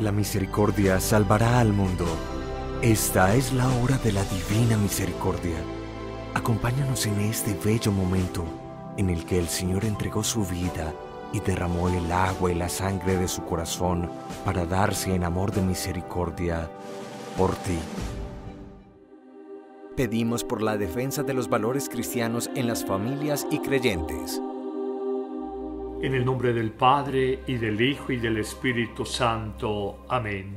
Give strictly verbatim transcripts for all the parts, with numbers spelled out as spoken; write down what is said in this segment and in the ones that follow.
La misericordia salvará al mundo. Esta es la hora de la divina misericordia. Acompáñanos en este bello momento en el que el Señor entregó su vida y derramó el agua y la sangre de su corazón para darse en amor de misericordia por ti. Pedimos por la defensa de los valores cristianos en las familias y creyentes. En el nombre del Padre, y del Hijo, y del Espíritu Santo. Amén.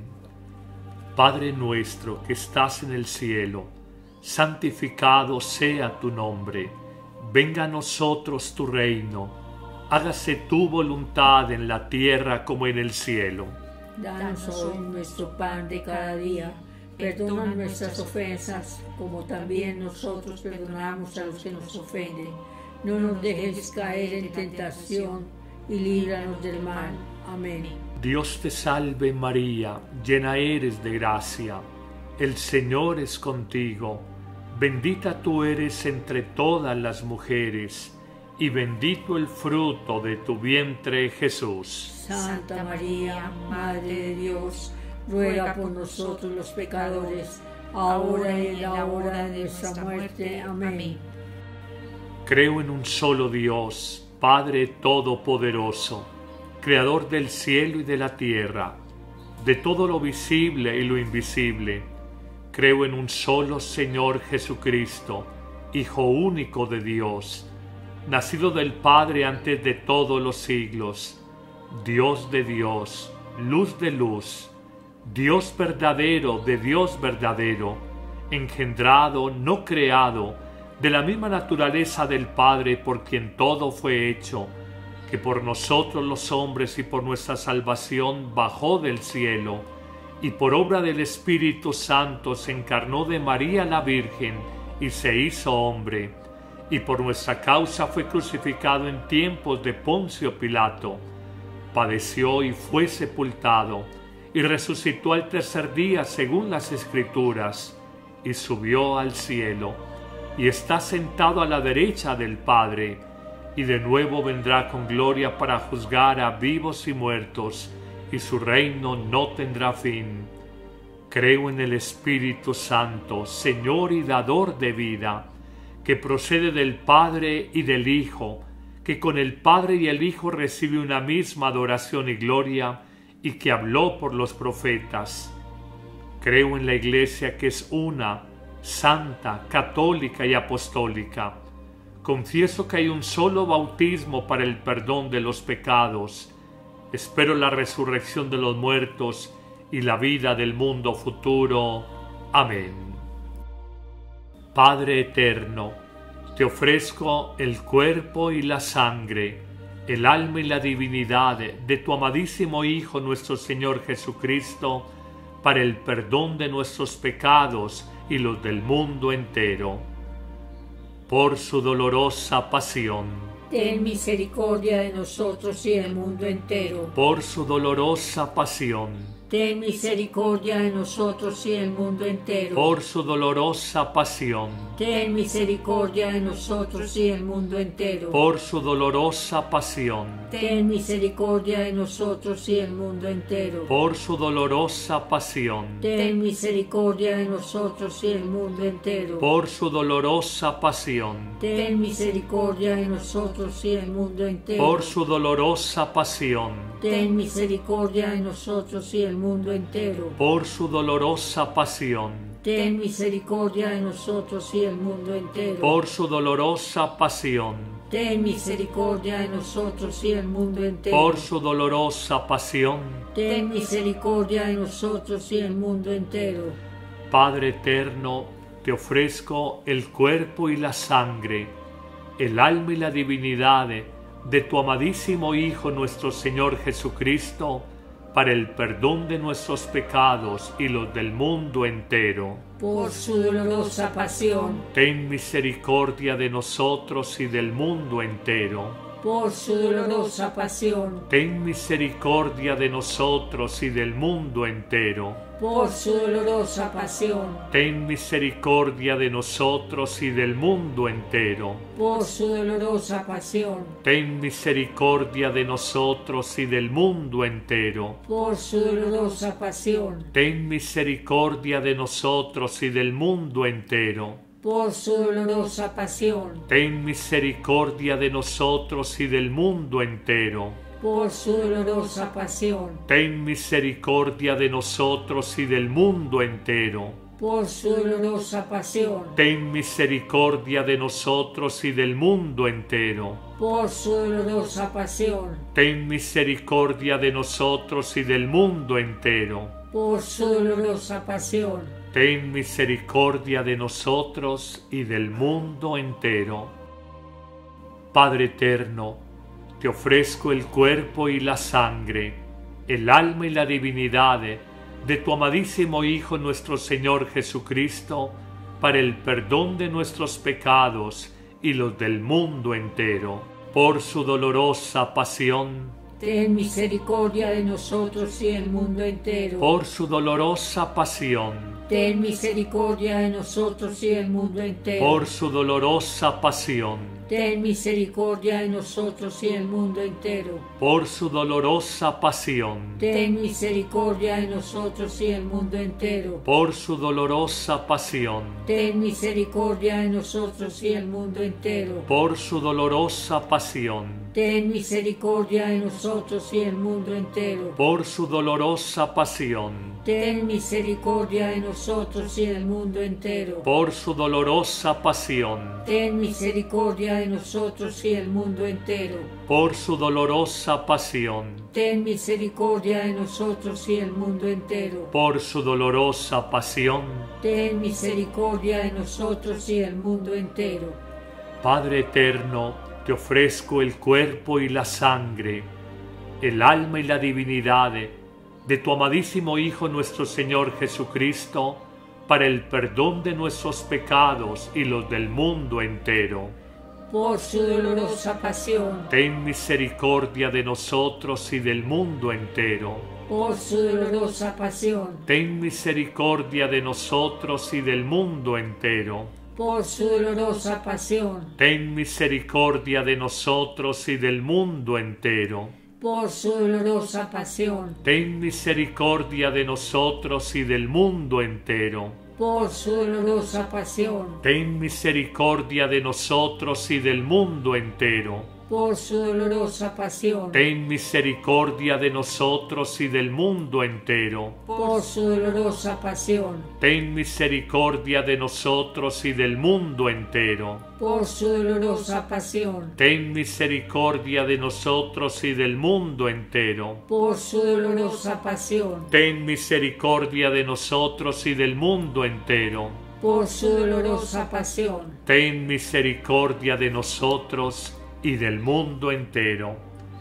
Padre nuestro que estás en el cielo, santificado sea tu nombre. Venga a nosotros tu reino. Hágase tu voluntad en la tierra como en el cielo. Danos hoy nuestro pan de cada día. Perdona nuestras ofensas, como también nosotros perdonamos a los que nos ofenden. No nos dejes caer en tentación y líbranos del mal. Amén. Dios te salve María, llena eres de gracia. El Señor es contigo. Bendita tú eres entre todas las mujeres, y bendito el fruto de tu vientre, Jesús. Santa María, Madre de Dios, ruega por nosotros los pecadores, ahora y en la hora de nuestra muerte. Amén. Creo en un solo Dios, Padre Todopoderoso, Creador del cielo y de la tierra, de todo lo visible y lo invisible. Creo en un solo Señor Jesucristo, Hijo único de Dios, nacido del Padre antes de todos los siglos, Dios de Dios, luz de luz, Dios verdadero de Dios verdadero, engendrado, no creado, de la misma naturaleza del Padre por quien todo fue hecho, que por nosotros los hombres y por nuestra salvación bajó del cielo, y por obra del Espíritu Santo se encarnó de María la Virgen y se hizo hombre, y por nuestra causa fue crucificado en tiempos de Poncio Pilato, padeció y fue sepultado, y resucitó al tercer día según las Escrituras, y subió al cielo, y está sentado a la derecha del Padre, y de nuevo vendrá con gloria para juzgar a vivos y muertos, y su reino no tendrá fin. Creo en el Espíritu Santo, Señor y dador de vida, que procede del Padre y del Hijo, que con el Padre y el Hijo recibe una misma adoración y gloria, y que habló por los profetas. Creo en la Iglesia que es una, santa, católica y apostólica. Confieso que hay un solo bautismo para el perdón de los pecados. Espero la resurrección de los muertos y la vida del mundo futuro. Amén. Padre eterno, te ofrezco el cuerpo y la sangre, el alma y la divinidad de tu amadísimo Hijo nuestro Señor Jesucristo, para el perdón de nuestros pecados y los del mundo entero. Por su dolorosa pasión, ten misericordia de nosotros y del mundo entero. Por su dolorosa pasión, ten misericordia de nosotros y del mundo entero. Por su dolorosa pasión, ten misericordia de nosotros y del mundo entero. Por su dolorosa pasión, ten misericordia de nosotros y del mundo entero. Por su dolorosa pasión, ten misericordia de nosotros y del mundo entero. Por su dolorosa pasión, ten misericordia de nosotros y del mundo entero. Por su dolorosa pasión, ten misericordia de nosotros y del mundo entero. Por su dolorosa pasión, ten misericordia de nosotros y del mundo entero. Por su dolorosa pasión, ten misericordia de nosotros y del mundo entero. Por su dolorosa pasión, ten misericordia de nosotros y del mundo entero. Padre eterno, te ofrezco el cuerpo y la sangre, el alma y la divinidad de tu amadísimo Hijo nuestro Señor Jesucristo, para el perdón de nuestros pecados y los del mundo entero. Por su dolorosa pasión, ten misericordia de nosotros y del mundo entero. por su dolorosa pasión, ten misericordia de nosotros y del mundo entero. por su dolorosa pasión, Ten misericordia de nosotros y del mundo entero. por su dolorosa pasión, Ten misericordia de nosotros y del mundo entero. por su dolorosa pasión, Ten misericordia de nosotros y del mundo entero. por su dolorosa pasión, Ten misericordia de nosotros y del mundo entero. por su dolorosa pasión, Ten misericordia de nosotros y del mundo entero. por su dolorosa pasión, Ten misericordia de nosotros y del mundo entero. por su dolorosa pasión, Ten misericordia de nosotros y del mundo entero. por su dolorosa pasión, Ten misericordia de nosotros y del mundo entero. Padre eterno, te ofrezco el cuerpo y la sangre, el alma y la divinidad de tu amadísimo Hijo nuestro Señor Jesucristo, para el perdón de nuestros pecados y los del mundo entero. Por su dolorosa pasión, ten misericordia de nosotros y del mundo entero. por su dolorosa pasión, Ten misericordia de nosotros y del mundo entero. por su dolorosa pasión, Ten misericordia de nosotros y del mundo entero. por su dolorosa pasión, Ten misericordia de nosotros y del mundo entero. por su dolorosa pasión, Ten misericordia de nosotros y del mundo entero. por su dolorosa pasión, Ten misericordia de nosotros y del mundo entero. por su dolorosa pasión, Ten misericordia de nosotros y del mundo entero. por su dolorosa pasión, Ten misericordia de nosotros y del mundo entero. por su dolorosa pasión, Ten misericordia de nosotros y del mundo entero. por su dolorosa pasión. Ten misericordia de nosotros y del mundo entero. Padre eterno, te ofrezco el cuerpo y la sangre, el alma y la divinidad de tu amadísimo Hijo nuestro Señor Jesucristo, para el perdón de nuestros pecados y los del mundo entero. Por su dolorosa pasión, Ten misericordia de nosotros y del mundo entero. por su dolorosa pasión, Ten misericordia de nosotros y del mundo entero. por su dolorosa pasión, Ten misericordia de nosotros y del mundo entero. por su dolorosa pasión, Ten misericordia de nosotros y del mundo entero. por su dolorosa pasión, Ten misericordia de nosotros y del mundo entero. por su dolorosa pasión, Ten misericordia de nosotros y del mundo entero. por su dolorosa pasión, Ten misericordia de nosotros y del mundo entero. por su dolorosa pasión, Ten misericordia de nosotros y del mundo entero. por su dolorosa pasión, Ten misericordia de nosotros y del mundo entero. por su dolorosa pasión, Ten misericordia de nosotros y del mundo entero.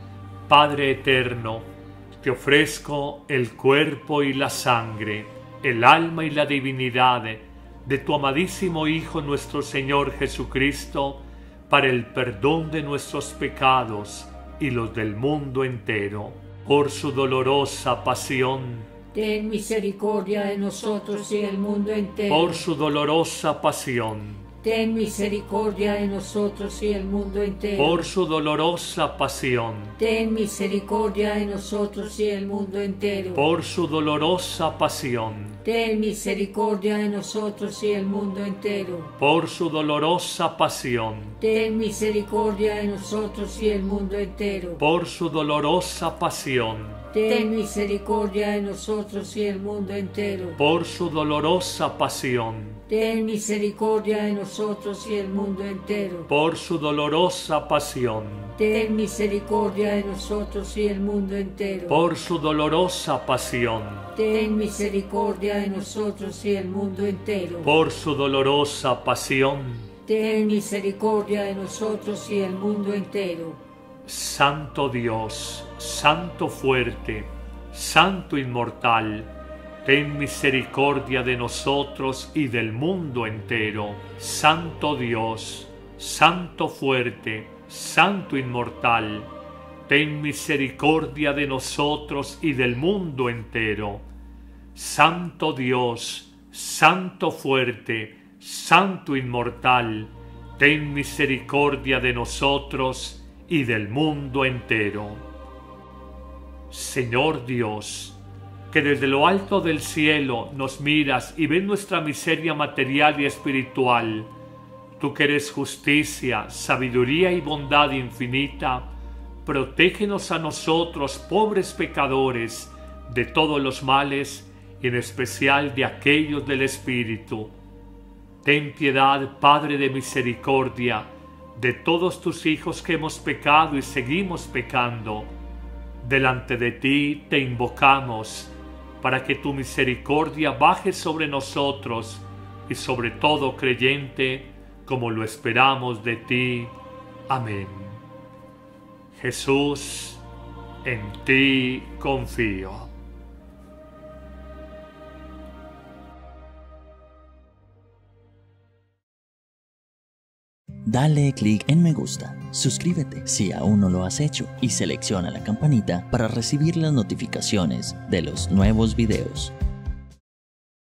Padre eterno, te ofrezco el cuerpo y la sangre, el alma y la divinidad de tu amadísimo Hijo nuestro Señor Jesucristo, para el perdón de nuestros pecados y los del mundo entero. Por su dolorosa pasión, ten misericordia de nosotros y del mundo entero. por su dolorosa pasión, Ten misericordia de nosotros y del mundo entero. por su dolorosa pasión, Ten misericordia de nosotros y del mundo entero. por su dolorosa pasión, Ten misericordia de nosotros y del mundo entero. por su dolorosa pasión, Ten misericordia de nosotros y del mundo entero. por su dolorosa pasión, Ten misericordia de nosotros y del mundo entero. por su dolorosa pasión, Ten misericordia de nosotros y del mundo entero. por su dolorosa pasión, Ten misericordia de nosotros y del mundo entero. por su dolorosa pasión, Ten misericordia de nosotros y del mundo entero. por su dolorosa pasión. Ten misericordia de nosotros y del mundo entero. Santo Dios, Santo fuerte, Santo inmortal, ten misericordia de nosotros y del mundo entero. Santo Dios, Santo fuerte, Santo inmortal, ten misericordia de nosotros y del mundo entero. Santo Dios, Santo fuerte, Santo inmortal, ten misericordia de nosotros y del mundo entero. Señor Dios, que desde lo alto del cielo nos miras y ves nuestra miseria material y espiritual, tú que eres justicia, sabiduría y bondad infinita, protégenos a nosotros, pobres pecadores, de todos los males y en especial de aquellos del Espíritu. Ten piedad, Padre de misericordia, de todos tus hijos que hemos pecado y seguimos pecando. Delante de ti te invocamos, para que tu misericordia baje sobre nosotros y sobre todo creyente, como lo esperamos de ti. Amén. Jesús, en ti confío. Dale clic en me gusta, suscríbete si aún no lo has hecho y selecciona la campanita para recibir las notificaciones de los nuevos videos.